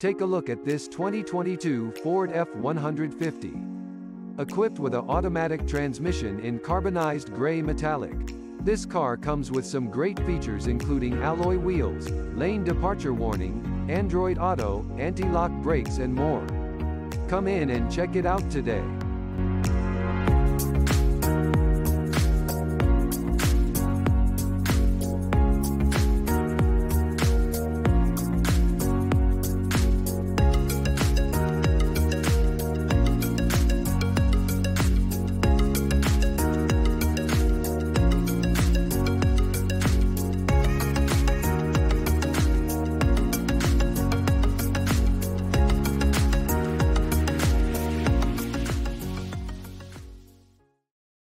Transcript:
Take a look at this 2022 Ford F-150. Equipped with an automatic transmission in carbonized gray metallic. This car comes with some great features including alloy wheels, lane departure warning, Android Auto, anti-lock brakes and more. Come in and check it out today.